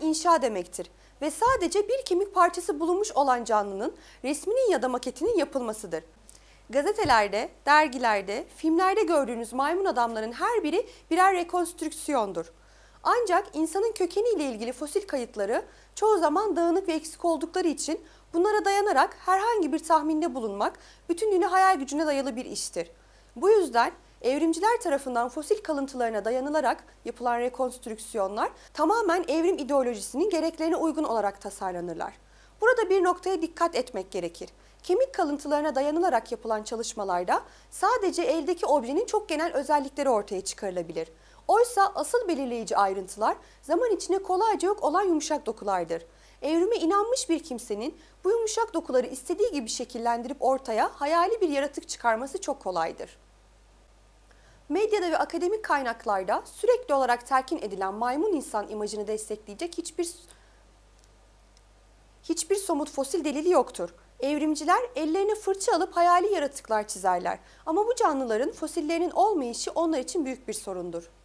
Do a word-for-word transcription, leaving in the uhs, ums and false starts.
inşa demektir ve sadece bir kemik parçası bulunmuş olan canlının resminin ya da maketinin yapılmasıdır. Gazetelerde, dergilerde, filmlerde gördüğünüz maymun adamların her biri birer rekonstrüksiyondur. Ancak insanın kökeniyle ilgili fosil kayıtları çoğu zaman dağınık ve eksik oldukları için bunlara dayanarak herhangi bir tahminde bulunmak bütünlüğüne hayal gücüne dayalı bir iştir. Bu yüzden evrimciler tarafından fosil kalıntılarına dayanılarak yapılan rekonstrüksiyonlar tamamen evrim ideolojisinin gereklerine uygun olarak tasarlanırlar. Burada bir noktaya dikkat etmek gerekir. Kemik kalıntılarına dayanılarak yapılan çalışmalarda sadece eldeki objenin çok genel özellikleri ortaya çıkarılabilir. Oysa asıl belirleyici ayrıntılar zaman içinde kolayca yok olan yumuşak dokulardır. Evrime inanmış bir kimsenin bu yumuşak dokuları istediği gibi şekillendirip ortaya hayali bir yaratık çıkarması çok kolaydır. Medyada ve akademik kaynaklarda sürekli olarak telkin edilen maymun insan imajını destekleyecek hiçbir hiçbir somut fosil delili yoktur. Evrimciler ellerine fırça alıp hayali yaratıklar çizerler ama bu canlıların fosillerinin olmayışı onlar için büyük bir sorundur.